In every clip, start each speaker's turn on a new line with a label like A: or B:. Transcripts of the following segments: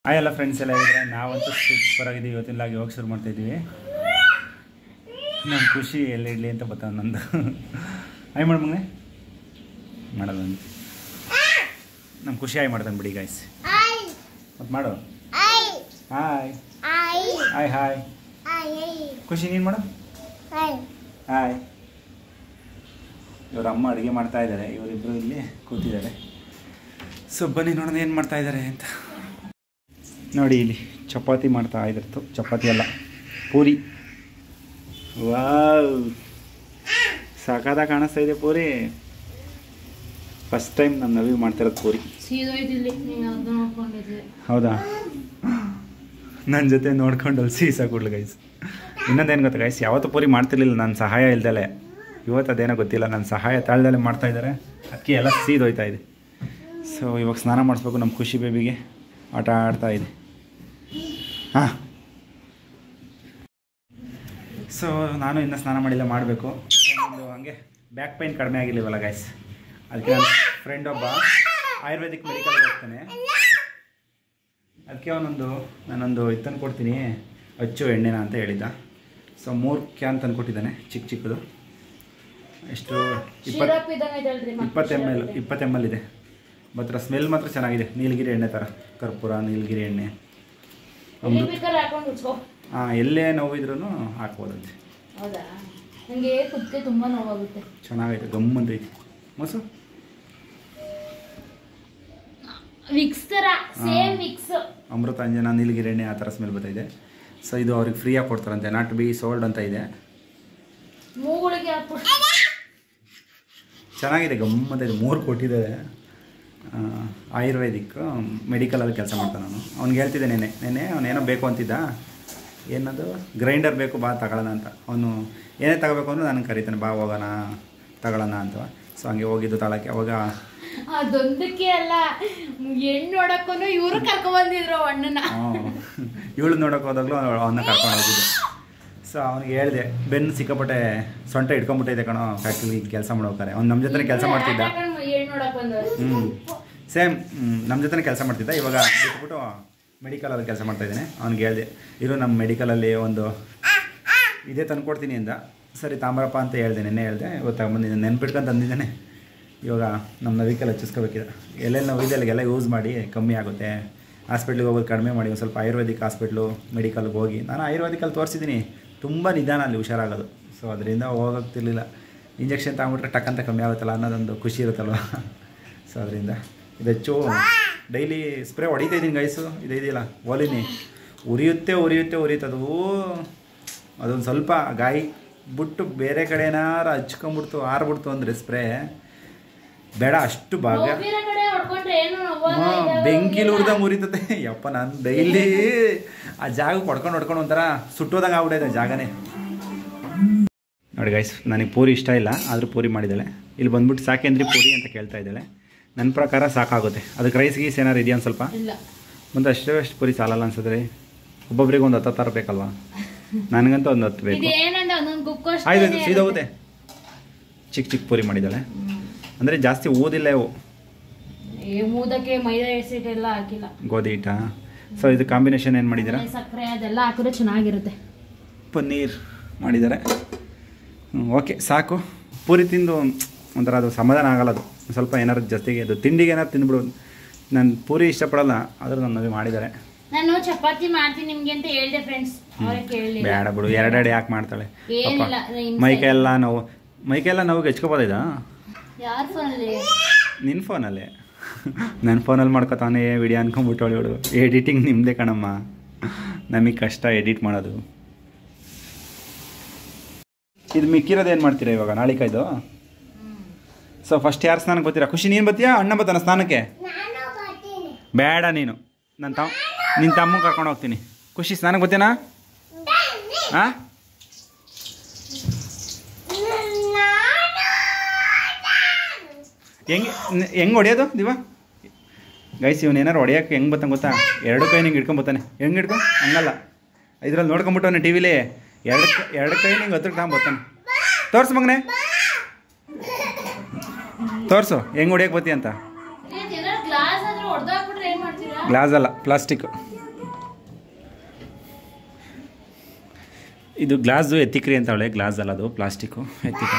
A: Hi ಎಲ್ಲ friends ಎಲ್ಲ ಇದ್ದಾರೆ. ನಾವಂತೂ ಸೂಪರ್ ಆಗಿದ್ದೀವಿ. ಇವತ್ತಿನಲಾಗಿ ಹೋಗಿ ಶುರು ಮಾಡ್ತಾಯಿದ್ದೀವಿ. ನಮ್ಮ ಖುಷಿ ಎಲ್ಲ ಇಡಲಿ ಅಂತ ಬರ್ತಾವೆ ನಂದು. ಹಾಯ್ ಮಾಡು ಮಗನೇ, ಮಾಡಲ್ಲ ನಮ್ಮ ಖುಷಿ ಹಾಯ್ ಮಾಡ್ತಾನೆ ಬಿಡಿ ಗಾಯ್ಸ್. ಮತ್ತು ಮಾಡು ಹಾಯ್ ಹಾಯ್ ಹಾಯ್ ಖುಷಿ ನೀನು ಮಾಡು ಹಾಯ್. ಇವ್ರ ಅಮ್ಮ ಅಡುಗೆ ಮಾಡ್ತಾ ಇದ್ದಾರೆ, ಇವರಿಬ್ಬರು ಇಲ್ಲಿ ಕೂತಿದ್ದಾರೆ. ಸೊ ಬನ್ನಿ ನೋಡೋಣ ಏನು ಮಾಡ್ತಾ ಇದ್ದಾರೆ ಅಂತ. ನೋಡಿ ಇಲ್ಲಿ ಚಪಾತಿ ಮಾಡ್ತಾ ಇದ್ರತ್ತು. ಚಪಾತಿ ಅಲ್ಲ, ಪೂರಿ. ವಾವ್, ಸಾಕಾದಾಗ ಕಾಣಿಸ್ತಾ ಇದೆ ಪೂರಿ. ಫಸ್ಟ್ ಟೈಮ್ ನಮ್ಮ ನವಿ ಮಾಡ್ತಿರೋದು ಪೂರಿ. ಹೌದಾ, ನನ್ನ ಜೊತೆ ನೋಡ್ಕೊಂಡು ಅಲ್ಲಿ ಸೀಸಾ ಕೊಡ್ಲು ಗೈಸ್. ಇನ್ನೊಂದೇನು ಗೊತ್ತಾ ಗೈಸ್, ಯಾವತ್ತೂ ಪೂರಿ ಮಾಡ್ತಿರ್ಲಿಲ್ಲ ನನ್ನ ಸಹಾಯ ಇಲ್ದಲೆ. ಇವತ್ತು ಅದೇನೋ ಗೊತ್ತಿಲ್ಲ, ನನ್ನ ಸಹಾಯ ತಾಳ್ದಲ್ಲೇ ಮಾಡ್ತಾಯಿದ್ದಾರೆ. ಅದಕ್ಕೆ ಎಲ್ಲ ಸೀದೋಯ್ತಾ ಇದೆ. ಸೊ ಇವಾಗ ಸ್ನಾನ ಮಾಡಿಸ್ಬೇಕು. ನಮ್ಮ ಖುಷಿ ಬೇಬಿಗೆ ಆಟ ಆಡ್ತಾ ಇದೆ. ಹಾಂ, ಸೊ ನಾನು ಇನ್ನೂ ಸ್ನಾನ ಮಾಡಿಲ್ಲ, ಮಾಡಬೇಕು. ಒಂದು ಹಂಗೆ ಬ್ಯಾಕ್ ಪೈನ್ ಕಡಿಮೆ ಆಗಿರ್ಲಿವಲ್ಲ ಗೈಸ್, ಅದಕ್ಕೆ ನನ್ನ ಫ್ರೆಂಡ್ ಒಬ್ಬ ಆಯುರ್ವೇದಿಕ್ ಮೆಡಿಕಲ್ಗೆ ಹೋಗ್ತಾನೆ. ಅದಕ್ಕೆ ನಾನೊಂದು ಇದು ತಂದು ಕೊಡ್ತೀನಿ, ಅಚ್ಚು ಎಣ್ಣೆನ ಅಂತ ಹೇಳಿದ್ದ. ಸೊ 3 ಕ್ಯಾನ್ ತಂದು ಕೊಟ್ಟಿದ್ದಾನೆ, ಚಿಕ್ಕ ಚಿಕ್ಕದು. ಎಷ್ಟು 20 ml ಇದೆ. ಮಾತ್ರ ಸ್ಮೆಲ್ ಮಾತ್ರ ಚೆನ್ನಾಗಿದೆ. ನೀಲಗಿರಿ ಎಣ್ಣೆ ಥರ, ಕರ್ಪೂರ ನೀಲಗಿರಿ ಎಣ್ಣೆ. ಹಾಂ, ಎಲ್ಲೇ ನೋವಿದ್ರೂ ಹಾಕ್ಬೋದಂತೆ.
B: ತುಂಬ ನೋವಾಗುತ್ತೆ.
A: ಚೆನ್ನಾಗೈತೆ, ಗಮ್ಮಂತೈತಿ ಮೊಸು.
B: ವಿಕ್ಸ್ ಥರ ಸೇಮ್ ವಿಕ್ಸ್,
A: ಅಮೃತ ಅಂಜನ ನೀಲಗಿರಿ ಎಣ್ಣೆ ಆ ಥರ ಸ್ಮೆಲ್ ಬರ್ತಾಯಿದೆ. ಸೊ ಇದು ಅವ್ರಿಗೆ ಫ್ರೀಯಾಗಿ ಕೊಡ್ತಾರಂತೆ, ನಾಟ್ ಬಿ ಸೋಲ್ಡ್ ಅಂತ ಇದೆ.
B: ಮೂಗಳಿಗೆ
A: ಚೆನ್ನಾಗಿದೆ, ಗಮ್ಮಂತೈತೆ. 3 ಕೊಟ್ಟಿದ್ದಾರೆ. ಆಯುರ್ವೇದಿಕ್ ಮೆಡಿಕಲಲ್ಲಿ ಕೆಲಸ ಮಾಡ್ತಾನೆ ನಾನು. ಅವ್ನಿಗೆ ಹೇಳ್ತಿದ್ದೆ ನೆನೆ ಅವನೇನೋ ಬೇಕು ಅಂತಿದ್ದ. ಏನದು ಗ್ರೈಂಡರ್ ಬೇಕು, ಬಾ ತಗೊಳ್ಳೋಣ ಅಂತ. ಅವನು ಏನೇ ತಗೋಬೇಕು ಅಂದ್ರೆ ನನಗೆ ಕರೀತಾನೆ, ಬಾ ಹೋಗೋಣ ತಗೊಳ್ಳೋಣ ಅಂತ. ಸೊ ಹಂಗೆ ಹೋಗಿದ್ದು ತಾಳಕ್ಕೆ. ಅವಾಗ
B: ಅದೊಂದಕ್ಕೆ ಅಲ್ಲ, ಹೆಣ್ಣು ನೋಡಕ್ಕೂ ಇವರು ಕರ್ಕೊಂಡ್ಬಂದಿದ್ರು ಅಣ್ಣನ.
A: ಇವಳು ನೋಡೋಕೆ ಹೋದಾಗಲೂ ಅವನ್ನ ಕರ್ಕೊಂಡು ಹೋಗಿದ್ದೆ. ಸೊ ಅವ್ನಿಗೆ ಹೇಳಿದೆ, ಬೆನ್ನು ಸಿಕ್ಕಾಪಟ್ಟೆ ಸೊಂಟ ಇಟ್ಕೊಂಡ್ಬಿಟ್ಟಿದೆ ಕಣೋ, ಫ್ಯಾಕ್ಟ್ರಿ ಕೆಲಸ ಮಾಡೋಕಾರೆ. ಅವ್ನು ನಮ್ಮ ಜೊತೆ ಕೆಲಸ ಮಾಡ್ತಿದ್ದ. ಸೇಮ್ ನಮ್ಮ ಜೊತೆ ಕೆಲಸ ಮಾಡ್ತಿದ್ದ. ಇವಾಗ ಬಿಟ್ಬಿಟ್ಟು ಮೆಡಿಕಲಲ್ಲಿ ಕೆಲಸ ಮಾಡ್ತಾಯಿದ್ದಾನೆ. ಅವ್ನಿಗೆ ಹೇಳಿದೆ, ಇರು ನಮ್ಮ ಮೆಡಿಕಲಲ್ಲಿ ಒಂದು ಇದೇ ತಂದು ಕೊಡ್ತೀನಿ ಅಂದ. ಸರಿ ತಾಂಬರಪ್ಪ ಅಂತ ಹೇಳಿದೆ, ನೆನ್ನೆ ಹೇಳಿದೆ. ಇವತ್ತು ತಗೊಂಬಂದಿದ್ದಾನೆ, ನೆನ್ಪಿಟ್ಕೊಂಡು ತಂದಿದ್ದಾನೆ. ಇವಾಗ ನಮ್ಮ ನವಿಕಲ್ಲಿ ಹಚ್ಚಿಸ್ಕೋಬೇಕಿದೆ. ಎಲ್ಲೆಲ್ಲಿ ನಾವು ಇದೆಲ್ಲ ಯೂಸ್ ಮಾಡಿ ಕಮ್ಮಿ ಆಗುತ್ತೆ. ಹಾಸ್ಪಿಟ್ಲಿಗೆ ಹೋಗೋದು ಕಡಿಮೆ ಮಾಡಿ ಒಂದು ಸ್ವಲ್ಪ ಆಯುರ್ವೇದಿಕ್ ಹಾಸ್ಪಿಟ್ಲು ಮೆಡಿಕಲ್ಗೆ ಹೋಗಿ. ನಾನು ಆಯುರ್ವೇದಿಕಲ್ಲಿ ತೋರಿಸಿದ್ದೀನಿ, ತುಂಬ ನಿಧಾನ ಅಲ್ಲಿ ಹುಷಾರಾಗೋದು. ಸೊ ಅದರಿಂದ ಹೋಗೋಗ್ತಿರ್ಲಿಲ್ಲ. ಇಂಜೆಕ್ಷನ್ ತಗೊಂಬಿಟ್ರೆ ಟಕ್ಕಂತ ಕಮ್ಮಿ ಆಗುತ್ತಲ್ಲ ಅನ್ನೋದೊಂದು ಖುಷಿ ಇರುತ್ತಲ್ವ. ಸೊ ಅದರಿಂದ ಇದು ಹೆಚ್ಚು ಡೈಲಿ ಸ್ಪ್ರೇ ಹೊಡಿತಾ ಇದ್ದೀನಿ ಗೈಸು. ಇದೆಯಲ್ಲ ಓಲಿನಿ, ಉರಿಯುತ್ತದು. ಅದೊಂದು ಸ್ವಲ್ಪ ಗಾಯ ಬಿಟ್ಟು ಬೇರೆ ಕಡೆ ಏನಾರು ಹಚ್ಕೊಂಬಿಡ್ತು ಆರ್ಬಿಡ್ತು ಅಂದರೆ ಸ್ಪ್ರೇ ಬೇಡ, ಅಷ್ಟು ಭಾಗ ಬೆಂಕಿಲಿ ಉರಿದಂಗೆ ಉರಿತತೆ. ಯಪ್ಪ, ನಾನು ಡೈಲಿ ಆ ಜಾಗಕ್ಕೆ ಹೊಡ್ಕೊಂಡು ಒಂಥರ ಸುಟ್ಟೋದಂಗೆ ಆಗ್ಬಿಟ್ಟಿದೆ ಜಾಗನೇ. ನೋಡಿ ಗೈಸ್, ನನಗೆ ಪೂರಿ ಇಷ್ಟ ಇಲ್ಲ, ಆದರೂ ಪೂರಿ ಮಾಡಿದ್ದಾಳೆ. ಇಲ್ಲಿ ಬಂದ್ಬಿಟ್ಟು ಸಾಕೇಂದ್ರಿ ಪೂರಿ ಅಂತ ಕೇಳ್ತಾ ಇದ್ದಾಳೆ. ನನ್ನ ಪ್ರಕಾರ ಸಾಕಾಗುತ್ತೆ. ಅದಕ್ಕೆ ರೈಸ್ ಗೀಸ್ ಏನಾರು ಇದೆಯಾ ಒಂದು ಸ್ವಲ್ಪ? ಒಂದು ಅಷ್ಟು ಪೂರಿ ಸಾಲಲ್ಲ ಅನ್ಸಿದ್ರೆ. ಒಬ್ಬೊಬ್ರಿಗೆ ಒಂದು 10 ಥರ ಬೇಕಲ್ವಾ? ನನಗಂತೂ ಒಂದು 10 ಬೇಕು. ಆಯ್ತು, ಸೀದೋಗುತ್ತೆ. ಚಿಕ್ಕ ಪೂರಿ ಮಾಡಿದ್ದಾಳೆ. ಅಂದರೆ ಜಾಸ್ತಿ ಓದಿಲ್ಲ ಇವು,
B: ಊದಕ್ಕೆ ಮೈದಾ ಹಿಟ್ಟು ಎಲ್ಲ ಹಾಕಿಲ್ಲ,
A: ಗೋಧಿ ಹಿಟ್ಟ. ಸೊ ಇದು ಕಾಂಬಿನೇಷನ್ ಏನು ಮಾಡಿದ್ದೀರಾ?
B: ಸಕ್ಕರೆ ಅದೆಲ್ಲ ಹಾಕಿದ್ರೆ ಚೆನ್ನಾಗಿರುತ್ತೆ.
A: ಪನ್ನೀರ್ ಮಾಡಿದ್ದಾರೆ. ಓಕೆ, ಸಾಕು. ಪೂರಿ ತಿಂದು ಒಂಥರ ಅದು ಸಮಾಧಾನ ಆಗಲ್ಲ. ಅದು ಸ್ವಲ್ಪ ಏನಾರು ಜೊತೆಗೆ ಅದು ತಿಂಡಿಗೆ ಏನಾರು ತಿಂದ್ಬಿಡೋದು. ನಾನು ಪೂರಿ ಇಷ್ಟಪಡಲ್ಲ, ಆದರೂ ನನ್ನ ನವಿ ಮಾಡಿದ್ದಾರೆ.
B: ನಾನು ಚಪಾತಿ ಮಾಡ್ತೀನಿ ನಿಮಗೆ ಅಂತ ಹೇಳಿದೆ ಫ್ರೆಂಡ್ಸ್, ಅವರೇ ಕೇಳಲಿಲ್ಲ.
A: ಬೇಡ ಬಿಡು, 2 ಯಾಕೆ ಮಾಡ್ತಾಳೆ? ಮೈಕೆಲ್ಲ ನೋವಿಗೆ ಹೆಚ್ಕೋಬೋದಾ?
B: ಯಾರ ಫೋನಲ್ಲಿ?
A: ನಿನ್ನ ಫೋನಲ್ಲೇ. ನನ್ನ ಫೋನಲ್ಲಿ ಮಾಡ್ಕೊತಾನೆ ವಿಡಿಯೋ ಅನ್ಕೊಂಬಿಟ್ಟವಳು ಇವಳು. ಎಡಿಟಿಂಗ್ ನಿಮ್ಮದೇ ಕಣಮ್ಮ, ನಮಗೆ ಕಷ್ಟ ಎಡಿಟ್ ಮಾಡೋದು. ಇದು ಮಿಕ್ಕಿರೋದು ಏನು ಮಾಡ್ತೀರಾ ಇವಾಗ? ನಾಳಿಕಾಯ್ದು. ಸೊ ಫಸ್ಟ್ ಯಾರು ಸ್ನಾನಕ್ಕೆ ಬರ್ತೀರಾ? ಖುಷಿ ನೀನು ಬರ್ತೀಯಾ, ಅಣ್ಣ ಬರ್ತಾನ ಸ್ನಾನಕ್ಕೆ? ಬೇಡ, ನೀನು ನಿನ್ನ ತಮ್ಮ ಕರ್ಕೊಂಡು ಹೋಗ್ತೀನಿ. ಖುಷಿ ಸ್ನಾನಕ್ಕೆ ಬರ್ತೀನಾ? ಹಾಂ, ಹೆಂಗೆ ಹೊಡೆಯೋದು ದಿವಾ ಗೈಸ್? ಇವನು ಏನಾರು ಹೊಡೆಯೋಕ್ಕೆ ಹೆಂಗೆ ಬರ್ತಾನೆ ಗೊತ್ತಾ? 2 ಕೈ ನಿಂಗೆ ಹಿಡ್ಕೊಂಬರ್ತಾನೆ. ಹೆಂಗೆ ಹಿಡ್ಕೊಂಡು? ಹಂಗಲ್ಲ, ಇದ್ರಲ್ಲಿ ನೋಡ್ಕೊಂಬಿಟ್ಟವನೆ ಟಿ ವಿಲಿ. 2 ಕೈ ನಿಂಗೆ ಹತ್ರ ಬರ್ತಾನೆ. ತೋರ್ಸು ಮಗನೇ, ತೋರಿಸು ಹೆಂಗೆ ಹೊಡಿಯೋಕೆ ಬರ್ತೀಯ ಅಂತ. ಗ್ಲಾಸ್ ಅಲ್ಲ, ಪ್ಲಾಸ್ಟಿಕ್. ಇದು ಗ್ಲಾಸ್ದು ಎತ್ತಿಕ್ರಿ ಅಂತವಳೆ, ಗ್ಲಾಸ್ ಅಲ್ಲ ಅದು ಪ್ಲಾಸ್ಟಿಕ್ಕು ಎತ್ತಿಕ.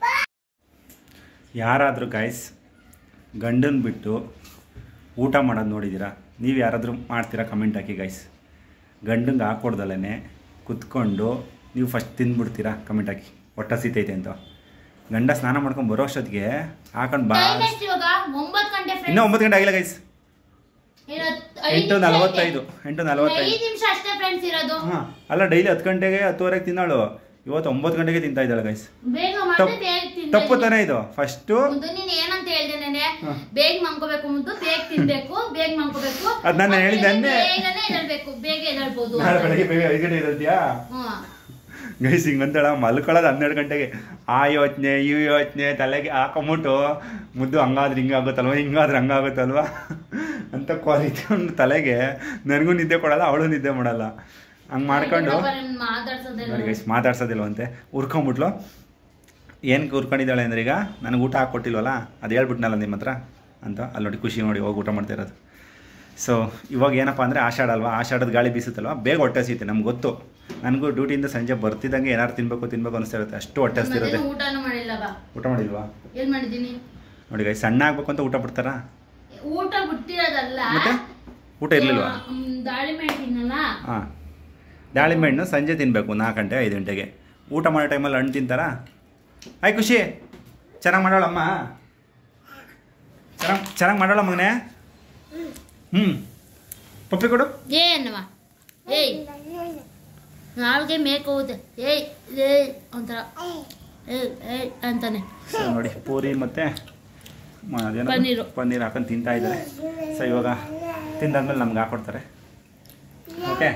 A: ಯಾರಾದರೂ ಗಾಯ್ಸ್ ಗಂಡನ ಬಿಟ್ಟು ಊಟ ಮಾಡೋದು ನೋಡಿದ್ದೀರಾ? ನೀವು ಯಾರಾದರೂ ಮಾಡ್ತೀರಾ? ಕಮೆಂಟ್ ಹಾಕಿ ಗಾಯ್ಸ್. ಗಂಡಂಗೆ ಹಾಕೊಡ್ದಲ್ಲೇ ಕುತ್ಕೊಂಡು ನೀವು ಫಸ್ಟ್ ತಿಂದ್ಬಿಡ್ತೀರಾ? ಕಮೆಂಟ್ ಹಾಕಿ. ಹೊಟ್ಟೆ ಹಸಿತೈತೆ ಅಂತ ಗಂಡ ಸ್ನಾನ ಮಾಡ್ಕೊಂಡು ಬರೋ ಅಷ್ಟೊತ್ತಿಗೆ ಹಾಕೊಂಡು ಬಾ. ಇನ್ನೂ 9 ಗಂಟೆ ಆಗಿಲ್ಲ ಗೈಸ್, 8:45. ಹಾಂ ಅಲ್ಲ, ಡೈಲಿ 10 ಗಂಟೆಗೆ 10:15 ತಿನ್ನಾಳು. ಇವತ್ತು 9 ಗಂಟೆಗೆ ತಿಂತಾ ಇದ್ದಾಳೆ ಗೈಸ್. ತಪ್ಪು ತಾನೇ ಇದು? ಫಸ್ಟು
B: ಏನಂತ ಹೇಳ್ದೇನೆ, ಬೇಗ ಮಾಡ್ಕೋಬೇಕು, ಮುಂದೆ ಬೇಗ ತಿನ್ಬೇಕು, ಬೇಗ ಮಾಡ್ಕೋಬೇಕು.
A: ಅದು ನಾನು ಹೇಳಿದ್ದೆ,
B: ಬೇಗ ಎದ್ದೇಳ್ಬೋದು.
A: ನಾಳೆ ಬೆಳಗ್ಗೆ ಬೇಗ 5 ಗಂಟೆ ಇರತ್ತೀಯಾ ಗೈಸ್? ಹಿಂಗಂತಳ ಮಲ್ಕೊಳ್ಳೋದು 12 ಗಂಟೆಗೆ. ಆ ಯೋಚನೆ ಈ ಯೋಚನೆ ತಲೆಗೆ ಹಾಕೊಂಬಿಟ್ಟು ಮುದ್ದು ಹಂಗಾದ್ರೆ ಹಿಂಗಾಗುತ್ತಲ್ವ, ಹಿಂಗಾದ್ರೆ ಹಂಗಾಗುತ್ತಲ್ವ ಅಂತ ಕ್ವಾಲಿಟಿ ಒಂದು ತಲೆಗೆ. ನನಗೂ ನಿದ್ದೆ ಕೊಡಲ್ಲ, ಅವಳು ನಿದ್ದೆ ಮಾಡಲ್ಲ. ಹಂಗೆ ಮಾಡ್ಕೊಂಡು ಗೈಸ್ ಮಾತಾಡ್ಸೋದಿಲ್ವಂತೆ. ಉರ್ಕೊಂಬಿಟ್ಲು. ಏನಕ್ಕೆ ಉರ್ಕೊಂಡಿದ್ದಾಳೆ ಅಂದರೆ, ಈಗ ನನಗೆ ಊಟ ಹಾಕ್ಕೊಟ್ಟಿಲ್ವಲ್ಲ, ಅದು ಹೇಳ್ಬಿಟ್ನಲ್ಲ ನಿಮ್ಮ ಹತ್ರ ಅಂತ. ಅಲ್ಲಿ ನೋಡಿ ಖುಷಿ ನೋಡಿ ಹೋಗಿ ಊಟ ಮಾಡ್ತಾ ಇರೋದು. ಸೊ ಇವಾಗ ಏನಪ್ಪ ಅಂದರೆ ಆಷಾಢ ಅಲ್ವಾ, ಆಷಾಢದ ಗಾಳಿ ಬೀಸುತ್ತಲ್ವ, ಬೇಗ ಹೊಟ್ಟೆ ಹಸಿಯುತ್ತೆ. ನಮ್ಗೆ ಗೊತ್ತು. ನನಗೂ ಡ್ಯೂಟಿಯಿಂದ ಸಂಜೆ ಬರ್ತಿದ್ದಂಗೆ ಏನಾರು ತಿನ್ಬೇಕು ಅನಿಸ್ತಾ ಇರುತ್ತೆ, ಅಷ್ಟು ಹೊಟ್ಟೆ ಹಸ್ತಿರುತ್ತೆ. ಊಟ ಮಾಡಿಲ್ವಾ? ನೋಡಿ ಗೈಸ್, ಸಣ್ಣ ಆಗ್ಬೇಕು ಅಂತ ಊಟ ಬಿಡ್ತಾರಾ?
B: ಊಟ ಬಿಟ್ಟಿರೋದಲ್ಲ,
A: ಮತ್ತೆ ಊಟ ಇರಲಿಲ್ವಾ? ಹಾಂ, ದಾಳಿಂಬೆ ಹಣ್ಣು ಸಂಜೆ ತಿನ್ನಬೇಕು 4 ಗಂಟೆ 5 ಗಂಟೆಗೆ. ಊಟ ಮಾಡೋ ಟೈಮಲ್ಲಿ ಹಣ್ಣು ತಿಂತಾರಾ? ಆಯ್ ಖುಷಿ, ಚೆನ್ನಾಗಿ ಮಾಡೋಳಮ್ಮ, ಚೆನ್ನಾಗಿ ಮಾಡೋಳ ಮಗನೇ. ಪಪ್ಪಿ ಕೊಡು.
B: ಏನವ ಏಯ್ ನಾಲ್ಗೆ ಮೇಕ್ ಹೋಗುತ್ತೆ, ಏಯ್ ಏಯ್ ಒಂಥರ ಏಯ್ ಅಂತಾನೆ.
A: ನೋಡಿ ಪೂರಿ ಮತ್ತು ಪನ್ನೀರು ಹಾಕೊಂಡು ತಿಂತಾ ಇದ್ದಾರೆ. ಸೊ ಇವಾಗ ತಿಂದಾದ್ಮೇಲೆ ನಮ್ಗೆ ಹಾಕೊಡ್ತಾರೆ. ಓಕೆ,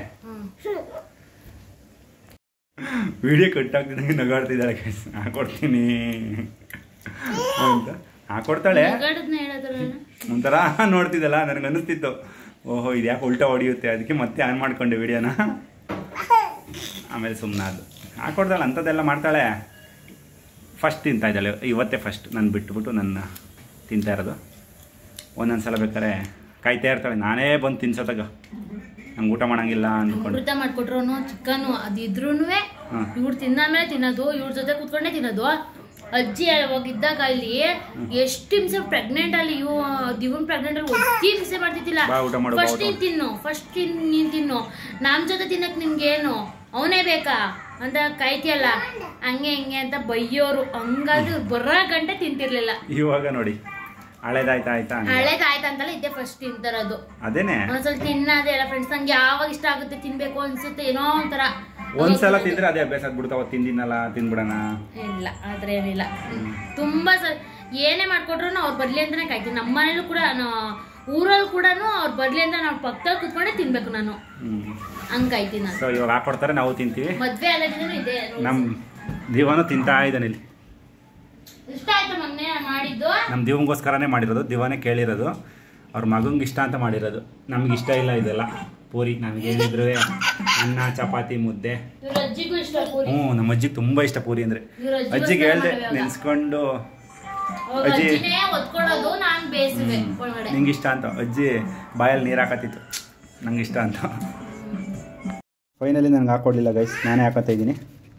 A: ವಿಡಿಯೋ ಕಟ್ಟಾಗ್ತಿದ್ದಂಗೆ ನಗಾಡ್ತಿದ್ದಾಳೆ ಗೈಸ್. ಹಾಕೊಡ್ತೀನಿ ಅಂತ ಹಾಕೊಡ್ತಾಳೆ. ಒಂಥರ ನೋಡ್ತಿದ್ದಲ್ಲ, ನನಗೆ ಅನ್ನಿಸ್ತಿತ್ತು, ಓಹೋ ಇದು ಯಾಕೆ ಉಲ್ಟಾ ಹೊಡಿಯುತ್ತೆ, ಅದಕ್ಕೆ ಮತ್ತೆ ಆನ್ ಮಾಡ್ಕೊಂಡೆ ವಿಡಿಯೋನ. ಆಮೇಲೆ ಸುಮ್ಮನೆ ಅದು ಹಾಕೊಡ್ತಾಳೆ, ಅಂಥದ್ದೆಲ್ಲ ಮಾಡ್ತಾಳೆ. ಫಸ್ಟ್ ತಿಂತಾ ಇದ್ದಾಳೆ ಇವತ್ತೇ, ಫಸ್ಟ್ ನಾನು ಬಿಟ್ಬಿಟ್ಟು ನನ್ನ ತಿಂತಾ ಇರೋದು. ಒಂದೊಂದು ಸಲ ಬೇಕಾದ್ರೆ ಕಾಯ್ತಾ ಇರ್ತಾಳೆ, ನಾನೇ ಬಂದು ತಿನ್ಸೋತಾಗ ನಂಗೆ ಊಟ ಮಾಡೋಂಗಿಲ್ಲ ಅಂದ್ಕೊಂಡು.
B: ಊಟ ಮಾಡಿಕೊಟ್ರು ಚಿಕನ್ನು ಅದಿದ್ರೂ ಇವ್ರು ತಿಂದಾದ್ಮೇಲೆ ತಿನ್ನೋದು, ಇವ್ರ ಜೊತೆ ಕೂತ್ಕೊಂಡೇ ತಿನ್ನೋದು. ಅಜ್ಜಿ ಅವಾಗಿದ್ದಾಗ ಇಲ್ಲಿ ಎಷ್ಟು ಹಿಂಸೆ, ಪ್ರೆಗ್ನೆಂಟ್ ಅಲ್ಲಿ ದಿವನ್ ಪ್ರೆಗ್ನೆಂಟ್ ಅಲ್ಲಿ ಒತ್ತಿ ಹಿಂಸೆ ಮಾಡ್ತಿದ್ದಿಲ್ಲ. ಫಸ್ಟ್ ನೀನ್ ತಿನ್ನು, ಫಸ್ಟ್ ನೀನ್ ತಿನ್ನು, ನಮ್ ಜೊತೆ ತಿನ್ನಕ್ ನಿನ್ಗೇನು ಅವನೇ ಬೇಕಾ ಅಂತ ಕಾಯ್ತಿಯಲ್ಲ, ಹಂಗೆ ಹಿಂಗೆ ಅಂತ ಬೈಯೋರು. ಹಂಗಾದ್ರೆ ಬರೋ ಗಂಟೆ ತಿಂತಿರ್ಲಿಲ್ಲ.
A: ಇವಾಗ ನೋಡಿ ಹಳೇದಾಯ್ತಾ
B: ಅಂತಲ್ಲ ಇದ್ದೆ ಫಸ್ಟ್ ತಿಂತಾರದು.
A: ಅದೇನೆ
B: ಒಂದ್ಸಲ ತಿನ್ನೋದೇ ಇಲ್ಲ ಫ್ರೆಂಡ್ಸ್. ನಂಗೆ ಯಾವಾಗ ಇಷ್ಟ ಆಗುತ್ತೆ ತಿನ್ಬೇಕು ಅನ್ಸುತ್ತೆ, ಏನೋ ಒಂಥರ.
A: ಒಂದ್ಸಲ ತಿಂದ್ರೆ ಅದೇ ಅಭ್ಯಾಸ ಆಗ್ಬಿಡ್ತಾವ, ತಿಂದಿನಲ್ಲ ತಿನ್ಬಿಡೋಣ.
B: ಇಲ್ಲ ಆದ್ರೆ ಏನಿಲ್ಲ, ತುಂಬಾ ಏನೇ ಮಾಡ್ಕೊಟ್ರು ಅವ್ರು ಬರ್ಲಿ ಅಂತಾನೆ ಕಾಯ್ತೀನಿ. ನಮ್ಮ ಮನೇಲೂ ಕೂಡ ಊರಲ್ಲಿ ಕೂಡ ಅವ್ರು ಬರ್ಲಿ ಅಂತ ನಾವು ಪಕ್ಕದಲ್ಲಿ ಕುತ್ಕೊಂಡೆ ತಿನ್ಬೇಕು ನಾನು, ಹಂಗ್ ಕಾಯ್ತೀನಿ ನಾನು.
A: ಸೊ ಇವಾಗ ಹಾಕೊಡ್ತಾರೆ, ನಾವು ತಿಂತೀವಿ.
B: ಮದ್ವೆ ಆದಾಗಿಂದನೂ ಇದೆ.
A: ನಮ್ ದಿವಾನು ತಿಂತಾ ಇದ್ದಾನೆ ಇಲ್ಲಿ.
B: ಇಷ್ಟ ಆಯ್ತು ಮೊನ್ನೆ ಮಾಡಿದ್ದು,
A: ನಮ್ಮ ದಿವಂಗೋಸ್ಕರನೇ ಮಾಡಿರೋದು. ದಿವಾನೇ ಕೇಳಿರೋದು, ಅವ್ರ ಮಗಂಗೆ ಇಷ್ಟ ಅಂತ ಮಾಡಿರೋದು. ನಮ್ಗೆ ಇಷ್ಟ ಇಲ್ಲ ಇದೆಲ್ಲ ಪೂರಿ. ನಮಗೇನಿದ್ರು ಅನ್ನ ಚಪಾತಿ ಮುದ್ದೆ. ನಮ್ಮ ಅಜ್ಜಿಗೆ ತುಂಬಾ ಇಷ್ಟ ಪೂರಿ ಅಂದ್ರೆ. ಅಜ್ಜಿಗೆ ಹೇಳ್ದೆ ನೆನ್ಸ್ಕೊಂಡು, ಅಜ್ಜಿ ನಿಂಗೆ ಇಷ್ಟ ಅಂತ. ಅಜ್ಜಿ ಬಾಯಲ್ಲಿ ನೀರು ಹಾಕತ್ತಿತ್ತು ನಂಗೆ ಇಷ್ಟ ಅಂತ. ಫೈನಲಿ ನನಗೆ ಹಾಕೊಡ್ಲಿಲ್ಲ ಗೈಸ್, ನಾನೇ ಹಾಕೋತಾ ಇದ್ದೀನಿ.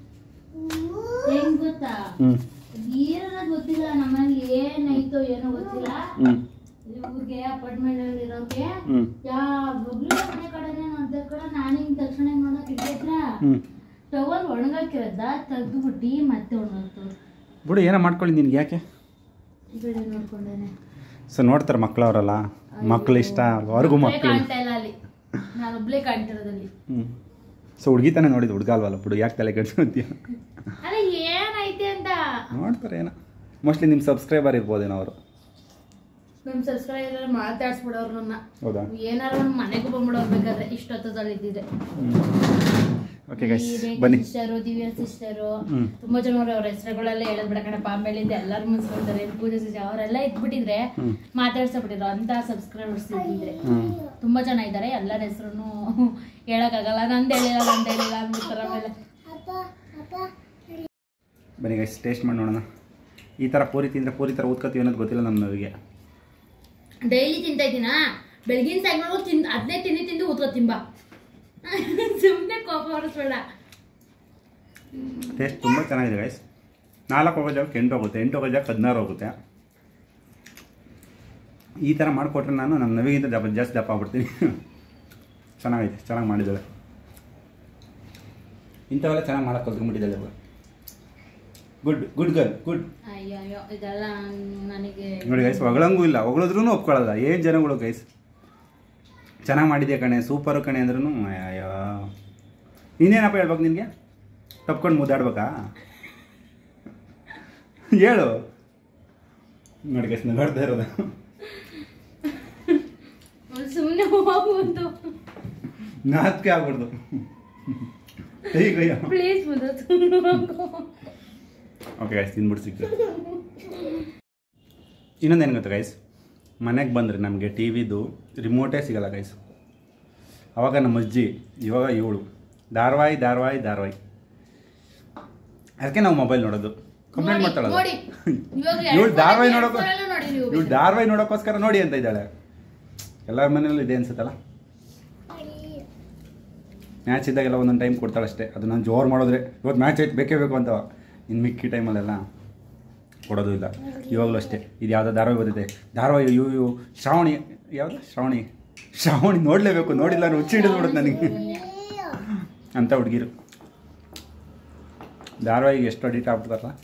B: ಗೊತ್ತಿಲ್ಲ ನಮ್ಮಲ್ಲಿ ಏನಾಯ್ತೋ ಏನೋ ಗೊತ್ತಿಲ್ಲ. ಊರಿಗೆ ಅಪಾರ್ಟ್ಮೆಂಟ್ ಅಲ್ಲಿ ಇರೋಕೆ ಯಾವಾಗ್ಲೂ ಮನೆ ಕಡೆನೇ ನೋಡ್ದ ಕಡೆ ನಾನು ಹಿಂಗ್ ತಕ್ಷಣ ನೋಡಕ್ ಇಟ್ಟಿದ್ರ ಟವಲ್ ಒಣಗಾಕಿರೋದ ತೆಗ್ದುಬಿಟ್ಟು ಮತ್ತೆ ಒಣಗಾಕ್ತು.
A: ಬಿಡು ಏನೋ ಮಾಡ್ಕೊಳ್ಳಿ, ನಿನ್ಗೆ ಯಾಕೆ
B: ನೋಡ್ಕೊಂಡೇನೆ.
A: ಸೊ ನೋಡ್ತಾರೆ ಮಕ್ಳವ್ರಲ್ಲ, ಮಕ್ಳು ಇಷ್ಟ ಅವ್ರಿಗೂ ಮಕ್ಳು
B: ಕಾಣ್ತಾ ಇಲ್ಲ ಅಲ್ಲಿ, ನಾನು ಒಬ್ಳೇ ಕಾಣ್ತಿರೋದಲ್ಲಿ.
A: ಸೊ ಹುಡುಗಿ ತಾನೇ ನೋಡಿದ್ದು, ಹುಡುಗ ಅಲ್ವಲ್ಲ ಬಿಡು, ಯಾಕೆ ತಲೆ ಕೆಡ್ಸ್ಕೊತೀಯ?
B: ಅಲ್ಲ ಏನೈತೆ ಅಂತ
A: ನೋಡ್ತಾರೆ ಏನೋ. ಮೋಸ್ಟ್ಲಿ ನಿಮ್ಮ ಸಬ್ಸ್ಕ್ರೈಬರ್ ಇರ್ಬೋದೇನೋ ಅವರು.
B: ನಮ್ಮ ಸಬ್ಸ್ಕ್ರೈಬರ್ ಮಾತಾಡ್ಸ್ಬಿಡೋರು ನನ್ನ.
A: ಹೌದಾ?
B: ಏನಾರು ಒಂದು ಮನೆಗೂ ಬಂದ್ಬಿಡೋರು ಬೇಕಾದ್ರೆ ಇಷ್ಟೊತ್ತದಲ್ಲಿ ಇದ್ದಿದೆ.
A: ಓಕೆ ಗೈಸ್ ಬನ್ನಿ.
B: ಸಿಸ್ಟರು, ದಿವ್ಯಾ ಸಿಸ್ಟರು, ತುಂಬಾ ಜನ ಅವ್ರ ಹೆಸರುಗಳೆಲ್ಲ ಹೇಳೋದ್ ಬಿಡ ಕಣಪ್ಪ. ಆಮೇಲಿಂದ ಎಲ್ಲರೂ ಮುನ್ಸ್ಕೊಳ್ತಾರೆ, ಪೂಜೆ ಸಿಸ್ಟರ್ ಅವರೆಲ್ಲ ಇದ್ಬಿಟ್ಟಿದ್ರೆ ಮಾತಾಡ್ಸಬಿಟ್ಟಿದ್ರು ಅಂತ ಸಬ್ಸ್ಕ್ರೈಬರ್ಸ್ ಇದ್ದಿದ್ರೆ. ತುಂಬಾ ಜನ ಇದ್ದಾರೆ, ಎಲ್ಲರ ಹೆಸರು ಹೇಳಕ್ಕಾಗಲ್ಲ. ನಂದು ಹೇಳಿಲ್ಲ ಅಂದ್ಬಿಡ್ತಾರ. ಆಮೇಲೆ
A: ಬನ್ನಿ ಗೈಸ್ ಟೇಸ್ಟ್ ಮಾಡಿ ನೋಡೋಣ. ಈ ಥರ ಪೂರಿ ತಿಂದರೆ ಪೂರಿ ಥರ ಓದ್ಕೋತೀವಿ ಅನ್ನೋದು ಗೊತ್ತಿಲ್ಲ ನಮಗೆ.
B: ಡೈಲಿ ತಿಂತಾ ಇದ್ದೀನಾ, ಬೆಳಗಿನ ಸಾಯಂಕಾಲ ಅದನ್ನೇ ತಿಂದು ಊದ್ಕೋ ತಿಂಬ. ಸುಮ್ಮನೆ ಕೋಪ ಹೊರಿಸ್ಬೇಡ.
A: ಟೇಸ್ಟ್ ತುಂಬ ಚೆನ್ನಾಗಿದೆ ಗೈಸ್. 4 ಹೋಗೋ ಜಾಗಕ್ಕೆ 8 ಹೋಗುತ್ತೆ, 8 ಹೋಗೋ ಜಾಗಕ್ಕೆ 16 ಹೋಗುತ್ತೆ. ಈ ಥರ ಮಾಡಿಕೊಟ್ರೆ ನಾನು ನಮ್ಮ ನವಿಗಿಂತ ಜಾಸ್ತಿ ದಪ್ಪ ಆಗ್ಬಿಡ್ತೀನಿ. ಚೆನ್ನಾಗೈತೆ, ಚೆನ್ನಾಗಿ ಮಾಡಿದ್ದಾಳೆ. ಇಂಥವೆಲ್ಲ ಚೆನ್ನಾಗಿ ಮಾಡೋಕ್ಕೆ ಕಲ್ತ್ಕೊಂಡ್ಬಿಟ್ಟಿದ್ದಾಳೆ ಇವಾಗ. Good girl, good.
B: ಅಯ್ಯೋ ಇದೆಲ್ಲ ನನಗೆ
A: ನೋಡಿ ಗೈಸ್, ಹೊಗಳಂಗೂ ಇಲ್ಲ, ಹೊಗಳಿದ್ರೂ ಒಪ್ಕೊಳ್ಳಲ್ಲ. ಏನು ಜನಗಳು ಗೈಸ್. ಚೆನ್ನಾಗಿ ಮಾಡಿದ್ಯಾ ಕಣೆ, ಸೂಪರು ಕಣೆ ಅಂದ್ರೂ ಅಯ್ಯೋ ಇನ್ನೇನಪ್ಪ ಹೇಳ್ಬೇಕು ನಿನಗೆ? ತಪ್ಕೊಂಡು ಮುದ್ದಾಡ್ಬೇಕಾ? ಹೇಳು. ನೋಡಿ ಗೈಸ್, ನಗಾಡ್ತಾ ಇರೋದು.
B: ಸುಮ್ಮನೆ ಹೋಗ್ಬೋದು,
A: ನಾಚಿಕೆ ಆಗ್ಬಿಡ್ದು.
B: ಪ್ಲೀಸ್.
A: ಓಕೆ ಗೈಸ್, ತಿನ್ಬಿಟ್ಟು ಸಿಕ್ತು. ಇನ್ನೊಂದೇನು ಗೊತ್ತಾ ಗೈಸ್, ಮನೆಗೆ ಬಂದರೆ ನಮಗೆ ಟಿ ವಿದು ರಿಮೋಟೇ ಸಿಗಲ್ಲ ಗೈಸ್. ಆವಾಗ ನಮ್ಮ ಅಜ್ಜಿ, ಇವಾಗ ಇವಳು ಧಾರಾವಾಹಿ. ಅದಕ್ಕೆ ನಾವು ಮೊಬೈಲ್ ನೋಡೋದು. ಕಂಪ್ಲೇಂಟ್ ಮಾಡ್ತಾಳಲ್ಲ, ಇವಳು ಧಾರಾವಾಹಿ ನೋಡೋಕ್ಕೋಸ್ಕರ ನೋಡಿ ಅಂತ ಇದ್ದಾಳೆ. ಎಲ್ಲರ ಮನೆಯಲ್ಲೂ ಇದೆ ಅನ್ಸುತ್ತಲ್ಲ. ಮ್ಯಾಚ್ ಇದ್ದಾಗೆಲ್ಲ ಒಂದೊಂದು ಟೈಮ್ ಕೊಡ್ತಾಳೆ ಅಷ್ಟೇ. ಅದು ನಾನು ಜೋರು ಮಾಡೋದ್ರೆ ಇವತ್ತು ಮ್ಯಾಚ್ ಆಯ್ತು ಬೇಕೇ ಬೇಕು ಅಂತ. ಇನ್ನು ಮಿಕ್ಕಿ ಟೈಮಲ್ಲೆಲ್ಲ ಕೊಡೋದು ಇಲ್ಲ. ಇವಾಗಲೂ ಅಷ್ಟೇ. ಇದು ಯಾವುದೋ ಧಾರಾವಾಹಿ ಬಂದಿದೆ, ಧಾರಾವಾಹಿ ಇವು ಶ್ರಾವಣಿ, ಯಾವುದು ಶ್ರಾವಣಿ ನೋಡಲೇಬೇಕು, ನೋಡಿಲ್ಲ ಹುಚ್ಚಿ ಹಿಡಿದು ಬಿಡುತ್ತೆ ನನಗೆ ಅಂತ ಹುಡುಗಿರು. ಧಾರಾವಾಹಿಗೆ ಎಷ್ಟು ಅಡಿಟ್ ಆಗ್ಬಿಡ್ತಾರಲ್ಲ.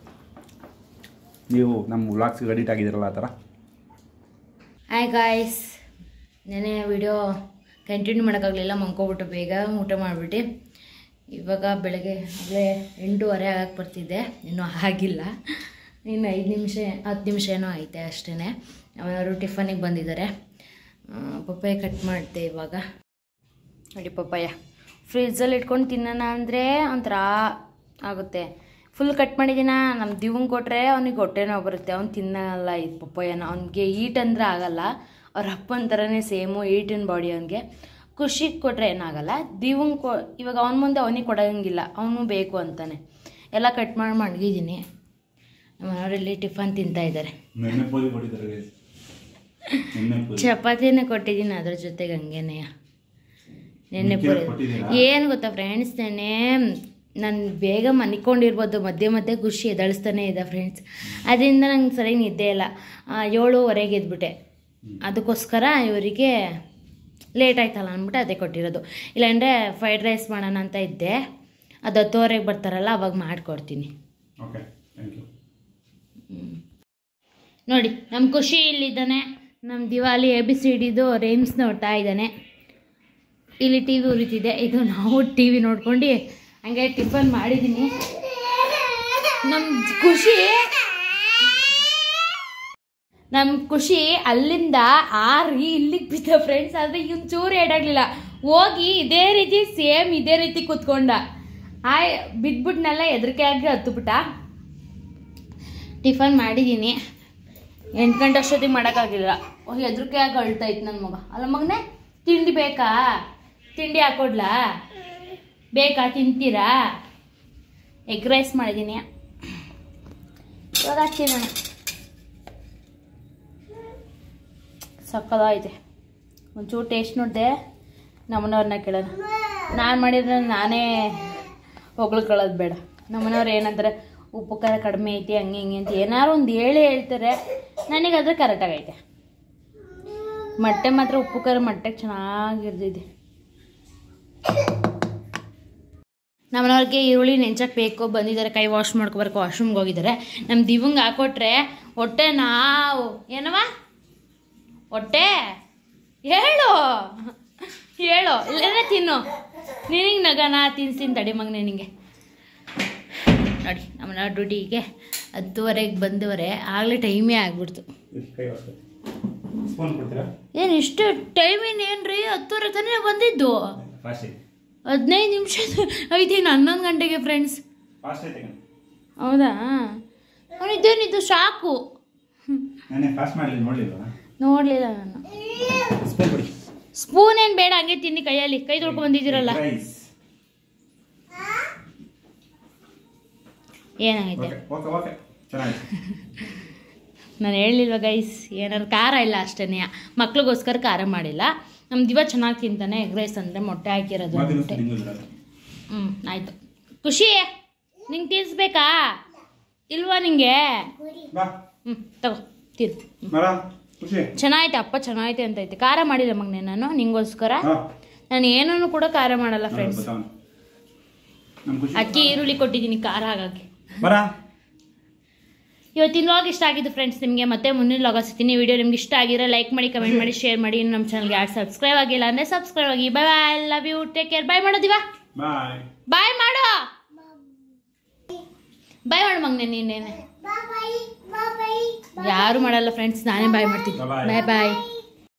A: ನೀವು ನಮ್ಮ ವ್ಲಾಗ್ಸ್ಗೆ ಅಡಿಟ್ ಆಗಿದ್ದೀರಲ್ಲ ಆ ಥರ.
B: ಹಾಯ್ ಗಾಯ್ಸ್, ನೆನೆ ವಿಡಿಯೋ ಕಂಟಿನ್ಯೂ ಮಾಡೋಕ್ಕಾಗಲಿಲ್ಲ, ಮಲ್ಕೊಬಿಟ್ಟು ಬೇಗ ಊಟ ಮಾಡಿಬಿಟ್ಟು. ಇವಾಗ ಬೆಳಗ್ಗೆ ಆಗಲೇ 8:30 ಆಗಕ್ಕೆ ಬರ್ತಿದ್ದೆ, ಇನ್ನೂ ಆಗಿಲ್ಲ. ಇನ್ನು 10 ನಿಮಿಷ ಏನೋ ಐತೆ ಅಷ್ಟೇ. ಅವನವರು ಟಿಫನಿಗೆ ಬಂದಿದ್ದಾರೆ. ಪಪ್ಪಾಯ ಕಟ್ ಮಾಡಿದೆ ಇವಾಗ. ನೋಡಿ ಪಪ್ಪಾಯ ಫ್ರಿಜ್ಜಲ್ಲಿ ಇಟ್ಕೊಂಡು ತಿನ್ನೋಣ ಅಂದರೆ ಒಂಥರ ಆಗುತ್ತೆ. ಫುಲ್ ಕಟ್ ಮಾಡಿದ್ದೀನ. ನಮ್ಮ ದಿವಂಗೆ ಕೊಟ್ಟರೆ ಅವ್ನಿಗೆ ಹೊಟ್ಟೆ ನೋವು ಬರುತ್ತೆ, ಅವ್ನು ತಿನ್ನಲ್ಲ ಇದು ಪಪ್ಪಾಯನ. ಅವ್ನಿಗೆ ಈಟ್ ಅಂದರೆ ಆಗಲ್ಲ. ಅವ್ರ ಅಪ್ಪನ ಥರನೇ ಸೇಮು ಈಟಿನ ಬಾಡಿ. ಅವನಿಗೆ ಖುಷಿಗೆ ಕೊಟ್ಟರೆ ಏನಾಗಲ್ಲ. ದಿವಂಗೆ ಇವಾಗ ಅವನ ಮುಂದೆ ಅವನಿಗೆ ಕೊಡೋಂಗಿಲ್ಲ, ಅವನು ಬೇಕು ಅಂತಾನೆ. ಎಲ್ಲ ಕಟ್ ಮಾಡಿ ಮಡಗಿದ್ದೀನಿ. ಮನೆಯವರಲ್ಲಿ ಟಿಫನ್ ತಿಂತಾಯಿದ್ದಾರೆ. ಚಪಾತಿನೇ ಕೊಟ್ಟಿದ್ದೀನಿ, ಅದ್ರ ಜೊತೆಗೆ ಹಂಗೇನೆ ನೆನ್ನೆ ಪೂರಿ. ಏನು ಗೊತ್ತಾ ಫ್ರೆಂಡ್ಸ್, ನಾನು ಬೇಗ ಮನಿಕೊಂಡಿರ್ಬೋದು, ಮಧ್ಯೆ ಖುಷಿ ಎದಳಿಸ್ತಾನೆ ಇದೆ ಫ್ರೆಂಡ್ಸ್. ಅದರಿಂದ ನಂಗೆ ಸರಿಯಾಗಿ ನಿದ್ದೆ ಇಲ್ಲ. 7:30 ಎದ್ಬಿಟ್ಟೆ. ಅದಕ್ಕೋಸ್ಕರ ಇವರಿಗೆ ಲೇಟ್ ಆಯ್ತಲ್ಲ ಅಂದ್ಬಿಟ್ಟು ಅದೇ ಕೊಟ್ಟಿರೋದು. ಇಲ್ಲಾಂದರೆ ಫ್ರೈಡ್ ರೈಸ್ ಮಾಡೋಣ ಅಂತ ಇದ್ದೆ. ಅದು 10:30 ಬರ್ತಾರಲ್ಲ ಅವಾಗ ಮಾಡಿಕೊಡ್ತೀನಿ. ನೋಡಿ ನಮ್ಮ ಖುಷಿ ಇಲ್ಲಿದ್ದಾನೆ. ನಮ್ಮ ದಿವಾಲಿ ABCDದು ರೈಮ್ಸ್ ನೋಡ್ತಾ ಇದ್ದಾನೆ. ಇಲ್ಲಿ ಟಿ ವಿ ಉರಿತಿದೆ. ಇದು ನಾವು ಟಿ ವಿ ನೋಡ್ಕೊಂಡು ಹಂಗೆ ಟಿಫನ್ ಮಾಡಿದ್ದೀನಿ. ನಮ್ಮ ಖುಷಿ ಅಲ್ಲಿಂದ ಆರಿ ಇಲ್ಲಿಗೆ ಬಿದ್ದ ಫ್ರೆಂಡ್ಸ್. ಆದರೆ ಇವನು ಚೂರು ಏಡಾಗಲಿಲ್ಲ. ಹೋಗಿ ಇದೇ ರೀತಿ ಕೂತ್ಕೊಂಡ. ಬಿದ್ಬಿಟ್ನೆಲ್ಲ ಹೆದರಿಕೆ ಆಗಿ ಹತ್ತುಬಿಟ್ಟ. ಟಿಫನ್ ಮಾಡಿದ್ದೀನಿ. 8 ಗಂಟೆ ಅಷ್ಟೊತ್ತಿಗೆ ಮಾಡೋಕ್ಕಾಗಿಲ್ಲ. ಹೆದರಿಕೆ ಆಗಿ ಅಳ್ತಾಯಿತ್ತು ನನ್ನ ಮಗ. ಅಲ್ಲ ಮಗನೇ, ತಿಂಡಿ ಬೇಕಾ? ತಿಂಡಿ ಹಾಕೊಡ್ಲಾ? ಬೇಕಾ? ತಿಂತೀರಾ? ಎಗ್ ರೈಸ್ ಮಾಡಿದ್ದೀನಿ. ಇವಾಗ ಹಾಕ್ತೀನಿ ನಾನು. ಸಕ್ಕದಾಗಿದೆ. ಒಂಚೂರು ಟೇಸ್ಟ್ ನೋಡಿದೆ. ನಮ್ಮನವ್ರನ್ನ ಕೇಳೋಣ. ನಾನು ಮಾಡಿದ್ರೆ ನಾನೇ ಹೊಗಳ್ಕೊಳ್ಳೋದು ಬೇಡ. ನಮ್ಮನವ್ರು ಏನಂತಾರೆ, ಉಪ್ಪು ಖಾರ ಕಡಿಮೆ ಐತಿ ಹಂಗೆ ಹಿಂಗೆ ಅಂತ ಏನಾರು ಒಂದು ಹೇಳ್ತಾರೆ. ನನಗಾದ್ರೆ ಕರೆಕ್ಟಾಗೈತೆ. ಮೊಟ್ಟೆ ಮಾತ್ರ ಉಪ್ಪು ಖಾರ ಮೊಟ್ಟೆಗೆ ಚೆನ್ನಾಗಿರ್ದಿದೆ. ನಮ್ಮನವ್ರಿಗೆ ಈರುಳ್ಳಿ ನೆಂಚಕ್ಕೆ ಬೇಕು. ಬಂದಿದ್ದಾರೆ, ಕೈ ವಾಶ್ ಮಾಡ್ಕೊಬರ್ಕೊ ವಾಶ್ರೂಮ್ಗೆ ಹೋಗಿದ್ದಾರೆ. ನಮ್ಮ ದಿವಂಗೆ ಹಾಕೊಟ್ರೆ ಹೊಟ್ಟೆ ನಾವು ಏನವ ಹೊಟ್ಟೆ ಹೇಳು ಇಲ್ಲೇ ತಿನ್ನು. ನಿನಗೆ ನಗನ ತಿನ್ಸಿನ ತಡಿ ಮಗ ನಿನಗೆ. ನೋಡಿ ನಮ್ಮನ್ನ ಡ್ಯೂಟಿಗೆ 10:30 ಬಂದವರೆ. ಆಗಲೇ ಟೈಮೇ ಆಗ್ಬಿಡ್ತು. ಏನು ಇಷ್ಟು ಟೈಮ್ ಇನ್ನೇನ್ರಿ? 10:30 ತಾನೇ ಬಂದಿದ್ದು. 15 ನಿಮಿಷ ಐತಿ. 11 ಗಂಟೆಗೆ ಫ್ರೆಂಡ್ಸ್. ಹೌದಾ? ಅವನಿದ್ದೇನಿದ್ದು ಶಾಕು. ನೋಡಲಿಲ್ಲ ನಾನು. ಸ್ಪೂನ್ ಏನು ಬೇಡ, ಹಂಗೆ ತಿನ್ನಿ ಕೈಯಲ್ಲಿ. ಕೈ ತೊಳ್ಕೊಂಡು ಬಂದಿದ್ದೀರಲ್ಲ. ಏನಾಗೈತೆ? ನಾನು ಹೇಳಿಲ್ವ ಗೈಸ್, ಏನಾದ್ರು ಖಾರ ಇಲ್ಲ ಅಷ್ಟೇ. ಮಕ್ಳಿಗೋಸ್ಕರ ಖಾರ ಮಾಡಿಲ್ಲ. ನಮ್ಮ ದಿವ ಚೆನ್ನಾಗಿ ತಿಂತಾನೆ. ಎಗ್ ರೈಸ್ ಅಂದರೆ ಮೊಟ್ಟೆ ಹಾಕಿರೋದು. ಆಯಿತು. ಖುಷಿ ನಿಂಗೆ ತೀರಿಸ್ಬೇಕಾ ಇಲ್ವಾ ನಿಂಗೆ
A: ಬಾ
B: ತಗೋ ತೀರು ಚೆನ್ನಾಗೈತೆ ಅಪ್ಪ ಚೆನ್ನಾಗೈತೆ ಅಂತ ಐತೆ ಖಾರ ಮಾಡಿಲ್ಲ ಮಗನೇ ನಾನು ನಿಂಗೋಸ್ಕರ ನಾನು ಏನೂ ಕೂಡ ಖಾರ ಮಾಡಲ್ಲ ಫ್ರೆಂಡ್ಸ್ ಅಕ್ಕಿ ಈರುಳ್ಳಿ ಕೊಟ್ಟಿದ್ದೀನಿ ಖಾರ ಹಾಗಾಗಿ ಇವತ್ತಿನ ಲಾಗ್ ಇಷ್ಟ ಆಗಿದ್ದು ಫ್ರೆಂಡ್ಸ್ ನಿಮಗೆ ಮತ್ತೆ ಮುಂದಿನ ಲಾಗ್ ಸಿಗ್ತೀನಿ ವಿಡಿಯೋ ನಿಮ್ಗೆ ಇಷ್ಟ ಆಗಿದ್ರೆ ಲೈಕ್ ಮಾಡಿ ಕಮೆಂಟ್ ಮಾಡಿ ಶೇರ್ ಮಾಡಿ ನಮ್ಮ ಚಾನಲ್ಗೆ ಯಾರು ಸಬ್ಸ್ಕ್ರೈಬ್ ಆಗಿಲ್ಲ ಅಂದರೆ ಸಬ್ಸ್ಕ್ರೈಬ್ ಆಗಿ bye bye love you take care bye ಮಾಡೋದಿವಾ ಬಾಯ್ ಮಾಡು ಬಾಯ್ ಮಾಡು ಮಗನೇ ನೀನೇನೆ ಯಾರು ಮಾಡಲ್ಲ ಫ್ರೆಂಡ್ಸ್ ನಾನೇ ಬಾಯ್ ಮಾಡ್ತೀನಿ ಬಾಯ್ ಬಾಯ್